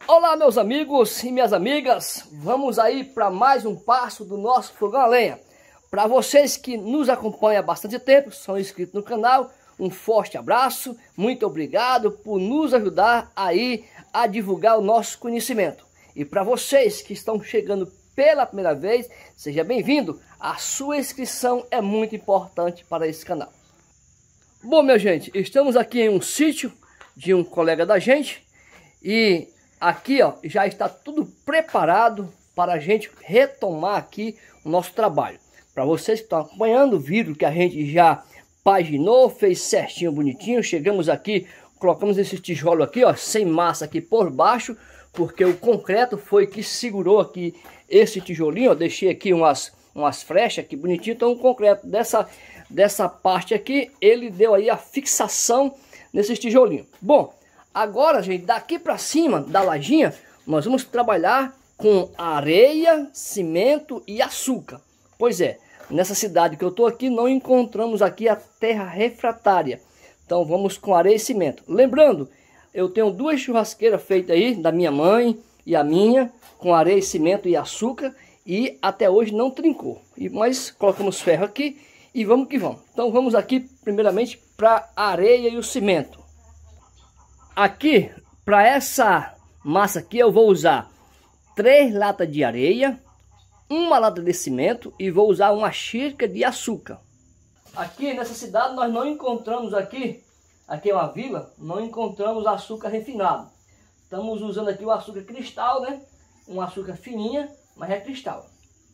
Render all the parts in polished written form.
Olá meus amigos e minhas amigas, vamos aí para mais um passo do nosso fogão a lenha. Para vocês que nos acompanham há bastante tempo, são inscritos no canal, um forte abraço, muito obrigado por nos ajudar aí a divulgar o nosso conhecimento. E para vocês que estão chegando pela primeira vez, seja bem-vindo, a sua inscrição é muito importante para esse canal. Bom minha gente, estamos aqui em um sítio de um colega da gente e aqui ó, já está tudo preparado para a gente retomar aqui o nosso trabalho. Para vocês que estão acompanhando, viram que a gente já paginou, fez certinho, bonitinho. Chegamos aqui, colocamos esse tijolo aqui ó, sem massa aqui por baixo, porque o concreto foi que segurou aqui esse tijolinho. Ó, deixei aqui umas frechas aqui bonitinho. Então o concreto dessa parte aqui, ele deu aí a fixação nesses tijolinhos. Bom, agora, gente, daqui para cima da lajinha, nós vamos trabalhar com areia, cimento e açúcar. Pois é, nessa cidade que eu estou aqui, não encontramos aqui a terra refratária. Então, vamos com areia e cimento. Lembrando, eu tenho duas churrasqueiras feitas aí, da minha mãe e a minha, com areia, cimento e açúcar. E até hoje não trincou. Mas colocamos ferro aqui e vamos que vamos. Então, vamos aqui, primeiramente, para a areia e o cimento. Aqui, para essa massa aqui, eu vou usar 3 latas de areia, 1 lata de cimento e vou usar uma xícara de açúcar. Aqui nessa cidade nós não encontramos aqui é uma vila, não encontramos açúcar refinado. Estamos usando aqui o açúcar cristal, né? Um açúcar fininha, mas é cristal.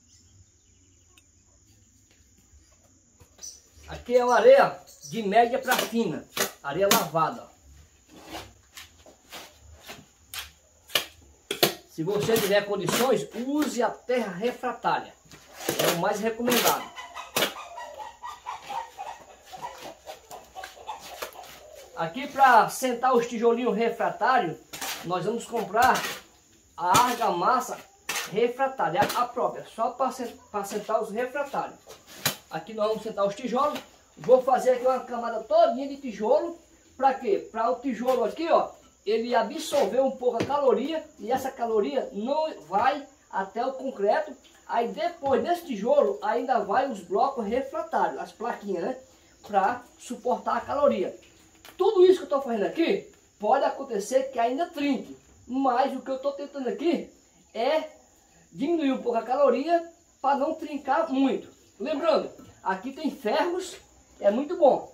Aqui é uma areia de média para fina, areia lavada. Se você tiver condições, use a terra refratária. É o mais recomendado. Aqui para sentar os tijolinhos refratários, nós vamos comprar a argamassa refratária, a própria, só para sentar os refratários. Aqui nós vamos sentar os tijolos. Vou fazer aqui uma camada todinha de tijolo. Para quê? Para o tijolo aqui, ó, ele absorveu um pouco a caloria e essa caloria não vai até o concreto. Aí depois desse tijolo ainda vai os blocos refratários, as plaquinhas, né? Para suportar a caloria. Tudo isso que eu estou fazendo aqui pode acontecer que ainda trinque, mas o que eu estou tentando aqui é diminuir um pouco a caloria para não trincar muito. Lembrando, aqui tem ferros, é muito bom.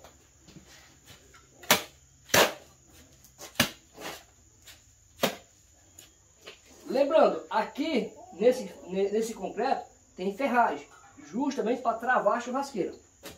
Lembrando, aqui nesse concreto tem ferragem, justamente para travar a churrasqueira.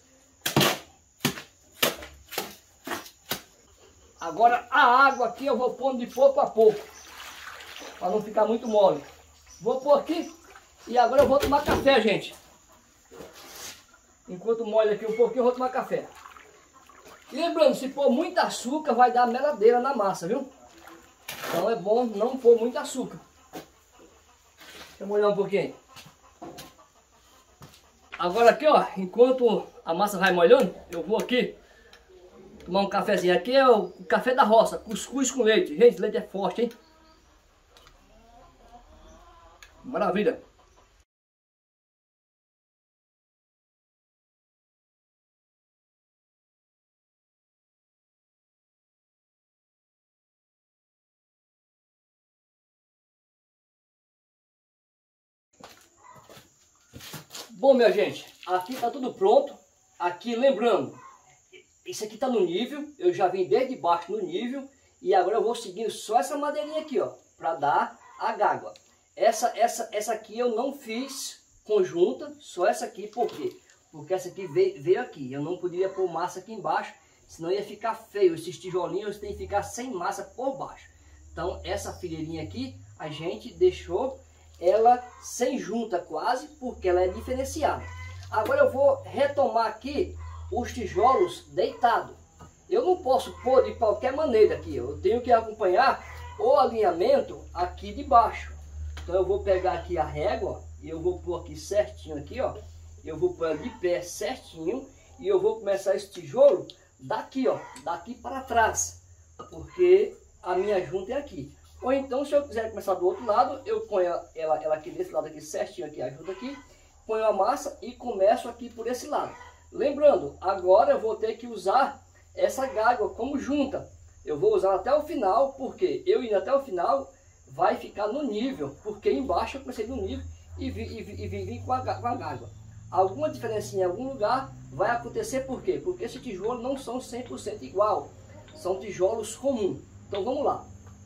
Agora a água aqui eu vou pondo de pouco a pouco, para não ficar muito mole. Vou pôr aqui e agora eu vou tomar café, gente. Enquanto molho aqui um pouquinho, eu vou tomar café. E lembrando, se pôr muito açúcar vai dar meladeira na massa, viu? Então é bom não pôr muito açúcar. Deixa eu molhar um pouquinho. Agora aqui, ó, enquanto a massa vai molhando, eu vou aqui tomar um cafezinho. Aqui é o café da roça, cuscuz com leite. Gente, leite é forte, hein? Maravilha. Bom, minha gente, aqui tá tudo pronto. Aqui, lembrando, isso aqui tá no nível. Eu já vim desde baixo no nível. E agora eu vou seguindo só essa madeirinha aqui, ó, para dar a gágua. Essa aqui eu não fiz conjunta, só essa aqui. Por quê? Porque essa aqui veio aqui. Eu não poderia pôr massa aqui embaixo, senão ia ficar feio. Esses tijolinhos tem que ficar sem massa por baixo. Então, essa fileirinha aqui, a gente deixou ela sem junta quase, porque ela é diferenciada. Agora eu vou retomar aqui os tijolos deitados. Eu não posso pôr de qualquer maneira aqui, eu tenho que acompanhar o alinhamento aqui de baixo. Então eu vou pegar aqui a régua e eu vou pôr aqui certinho aqui, ó. Eu vou pôr de pé certinho e eu vou começar esse tijolo daqui, ó, daqui para trás, porque a minha junta é aqui. Ou então, se eu quiser começar do outro lado, eu ponho ela aqui desse lado aqui certinho, aqui ajuda aqui, ponho a massa e começo aqui por esse lado. Lembrando, agora eu vou ter que usar essa gágua como junta. Eu vou usar até o final, porque eu indo até o final vai ficar no nível, porque embaixo eu comecei no nível e vim com a gágua. Alguma diferença em algum lugar vai acontecer, por quê? Porque esses tijolos não são 100% igual, são tijolos comuns. Então vamos lá.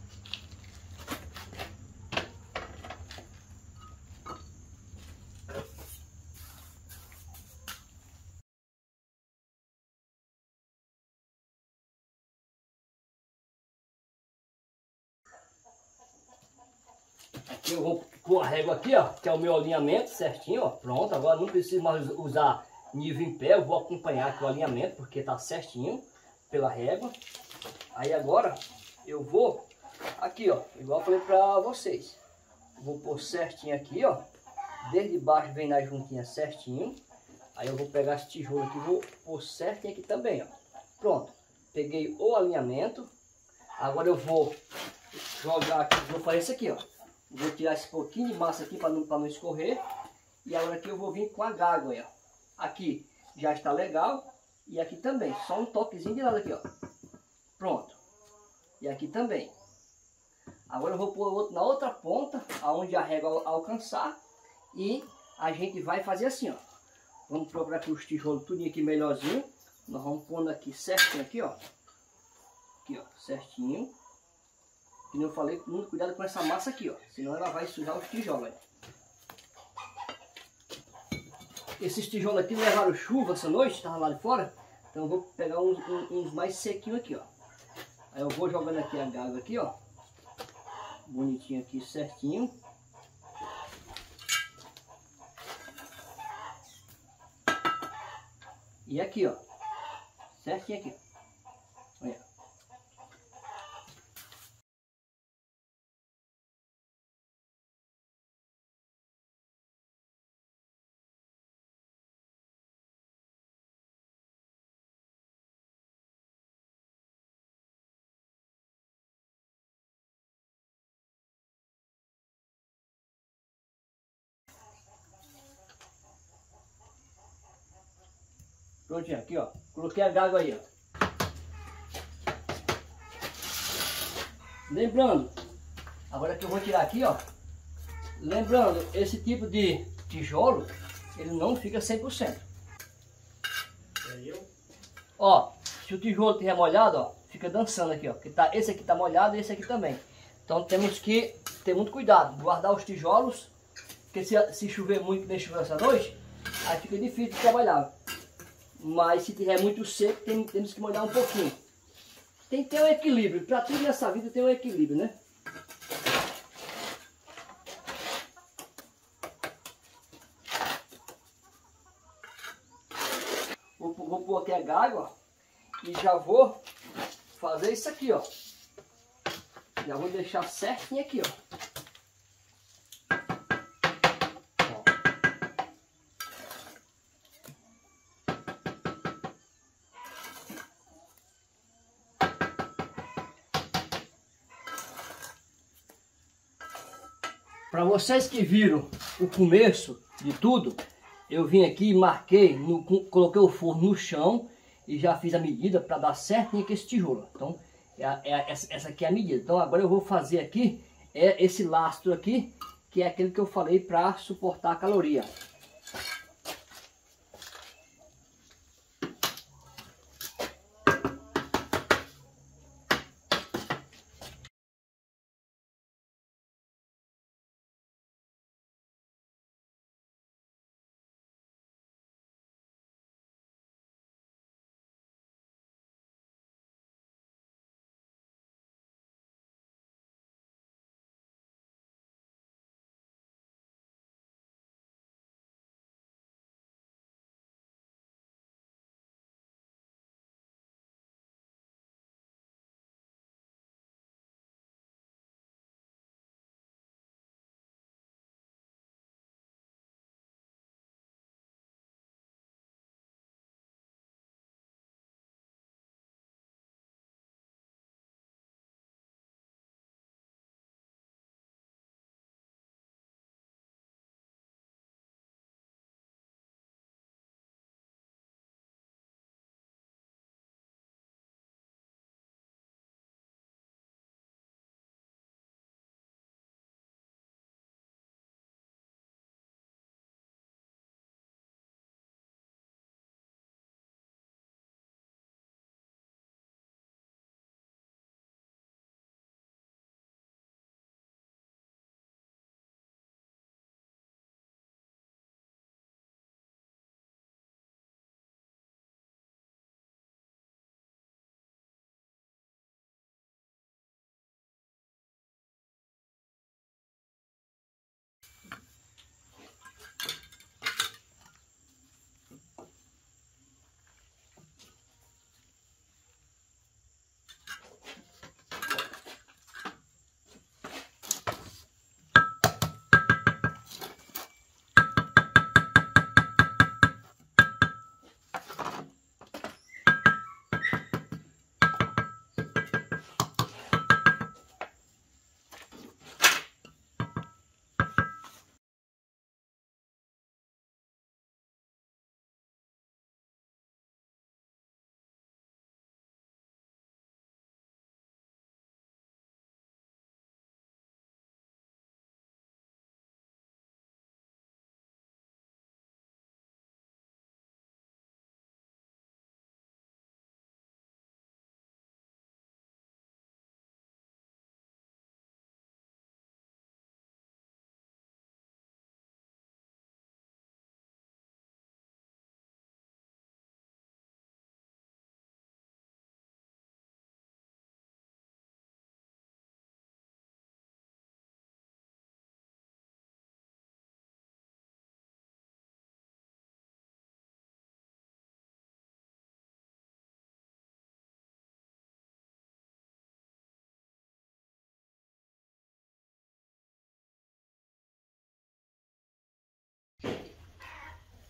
Eu vou pôr a régua aqui, ó, que é o meu alinhamento certinho, ó. Pronto, agora não preciso mais usar nível em pé, eu vou acompanhar aqui o alinhamento, porque tá certinho pela régua. Aí agora eu vou aqui, ó, igual eu falei pra vocês. Vou pôr certinho aqui, ó. Desde baixo vem na juntinha certinho. Aí eu vou pegar esse tijolo aqui e vou pôr certinho aqui também, ó. Pronto, peguei o alinhamento. Agora eu vou jogar aqui, vou fazer isso aqui, ó. Vou tirar esse pouquinho de massa aqui para não escorrer. E agora aqui eu vou vir com a gágua, ó. Aqui já está legal. E aqui também, só um toquezinho de lado aqui, ó. Pronto. E aqui também. Agora eu vou pôr outro na outra ponta, aonde a régua alcançar. E a gente vai fazer assim, ó. Vamos procurar aqui os tijolos tudo aqui melhorzinho. Nós vamos pondo aqui certinho aqui, ó. Aqui, ó, certinho. Como eu falei, muito cuidado com essa massa aqui, ó. Senão ela vai sujar os tijolos. Esses tijolos aqui levaram chuva essa noite, estavam lá de fora. Então eu vou pegar uns mais sequinhos aqui, ó. Aí eu vou jogando aqui a gágua aqui, ó. Bonitinho aqui, certinho. E aqui, ó. Certinho aqui. Olha. Prontinho, aqui, ó. Coloquei a gágua aí, ó. Lembrando, agora que eu vou tirar aqui, ó. Lembrando, esse tipo de tijolo, ele não fica 100%. Ó, se o tijolo estiver molhado, ó, fica dançando aqui, ó. Que tá, esse aqui tá molhado e esse aqui também. Então temos que ter muito cuidado, guardar os tijolos, porque se chover muito, nem chover essa noite, aí fica difícil de trabalhar. Mas se tiver muito seco, temos que molhar um pouquinho. Tem que ter um equilíbrio, para tudo nessa vida tem um equilíbrio, né? Vou pôr aqui a gágua e já vou fazer isso aqui, ó. Já vou deixar certinho aqui, ó. Para vocês que viram o começo de tudo, eu vim aqui e marquei, coloquei o forno no chão e já fiz a medida para dar certinho aqui esse tijolo. Então, essa aqui é a medida. Então, agora eu vou fazer aqui esse lastro aqui, que é aquele que eu falei para suportar a caloria.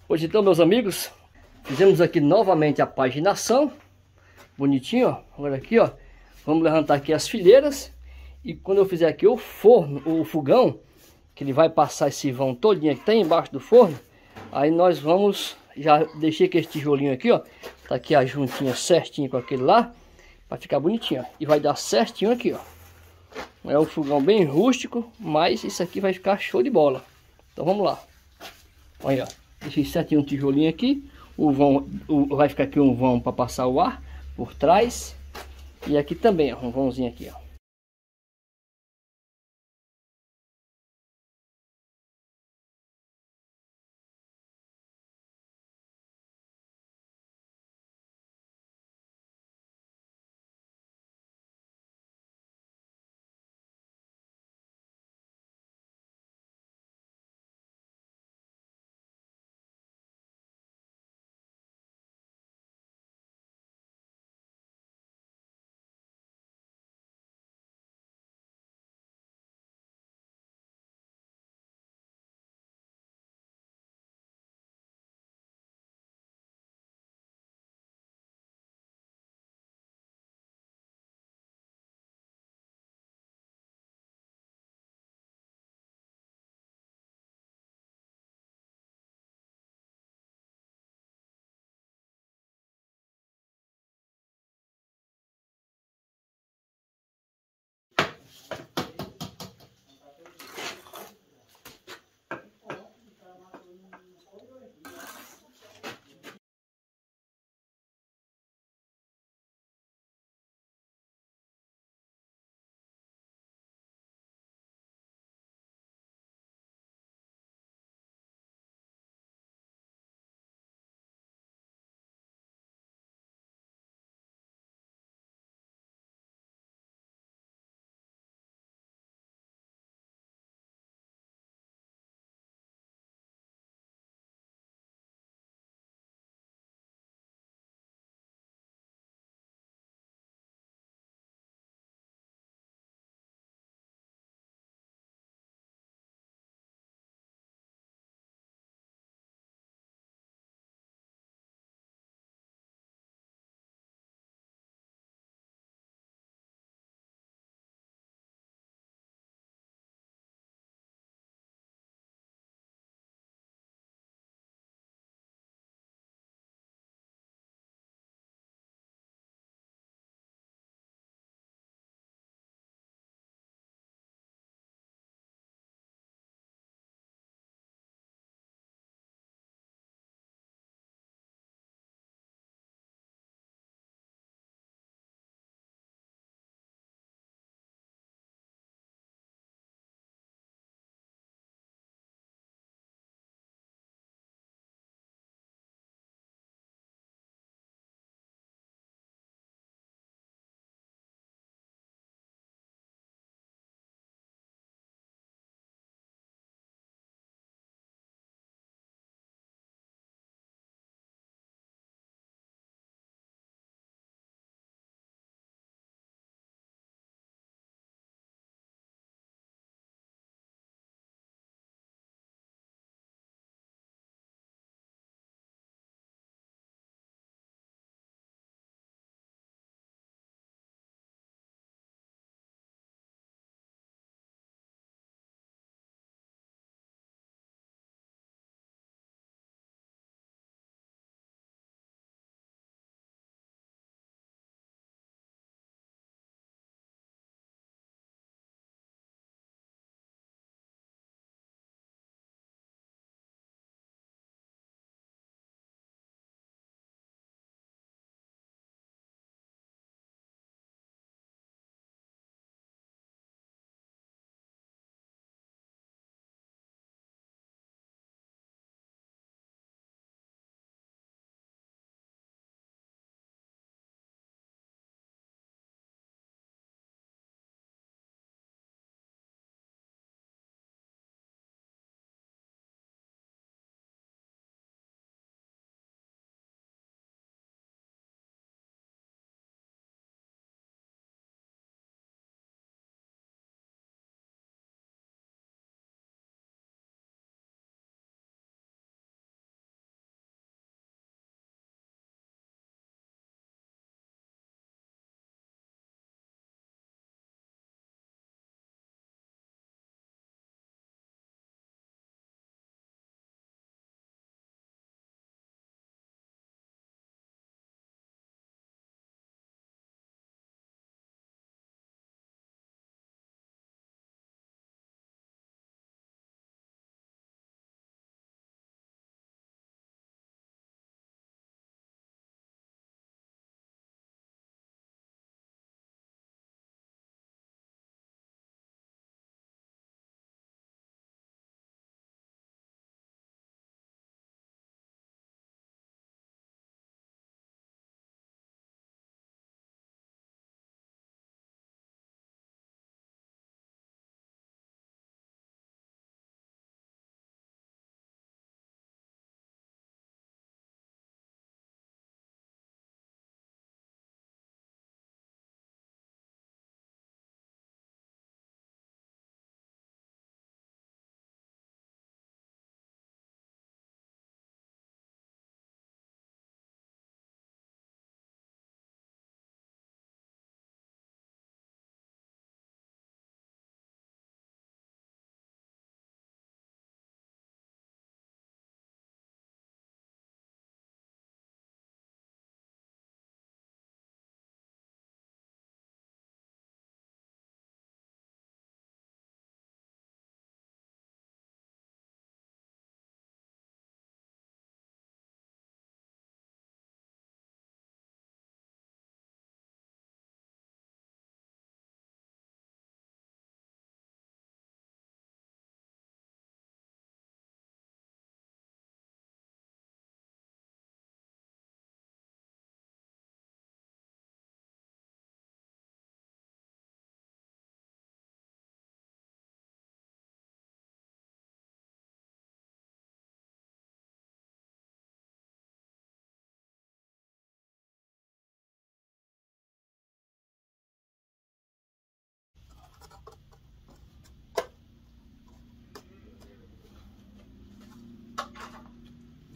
Pois então, meus amigos, fizemos aqui novamente a paginação. Bonitinho, ó. Agora aqui, ó. Vamos levantar aqui as fileiras. E quando eu fizer aqui o forno, o fogão, que ele vai passar esse vão todinho que tem embaixo do forno, aí nós vamos, já deixei aqui esse tijolinho aqui, ó, tá aqui a juntinha certinho com aquele lá, para ficar bonitinho, ó. E vai dar certinho aqui, ó. É um fogão bem rústico, mas isso aqui vai ficar show de bola. Então vamos lá. Olha, ó, deixei certinho um tijolinho aqui, o vão, vai ficar aqui um vão para passar o ar por trás, e aqui também, ó, um vãozinho aqui, ó.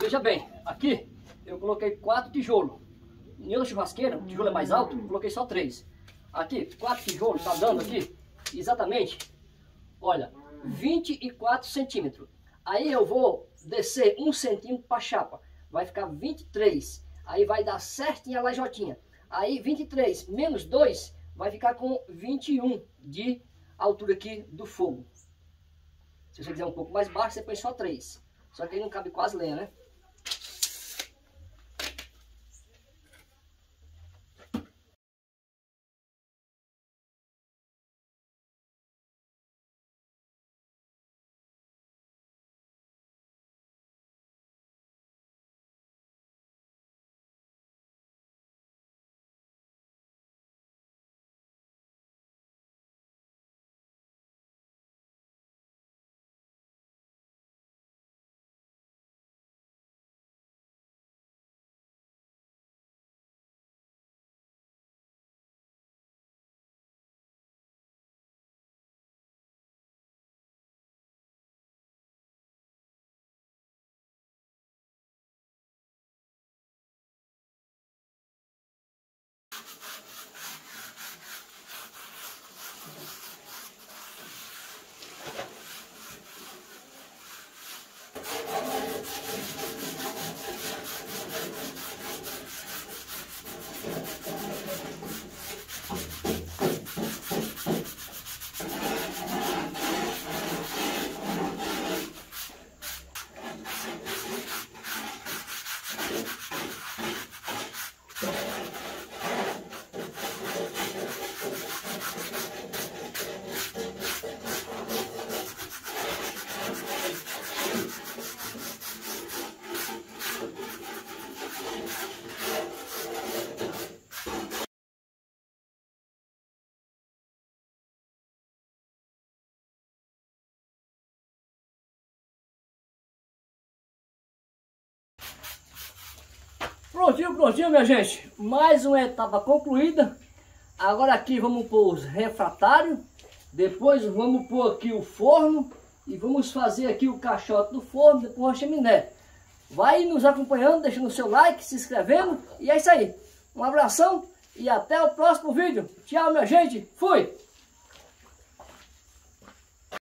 Veja bem, aqui eu coloquei 4 tijolos. Em outra churrasqueira, o tijolo é mais alto, eu coloquei só 3. Aqui, 4 tijolos, tá dando aqui, exatamente, olha, 24 centímetros. Aí eu vou descer 1 centímetro para a chapa, vai ficar 23. Aí vai dar certinho a lajotinha. Aí 23 menos 2 vai ficar com 21 de altura aqui do fogo. Se você quiser um pouco mais baixo, você põe só 3. Só que aí não cabe quase lenha, né? Prontinho, prontinho, minha gente. Mais uma etapa concluída. Agora aqui vamos pôr os refratários. Depois vamos pôr aqui o forno. E vamos fazer aqui o caixote do forno, depois a chaminé. Vai nos acompanhando, deixando o seu like, se inscrevendo. E é isso aí. Um abração e até o próximo vídeo. Tchau, minha gente. Fui!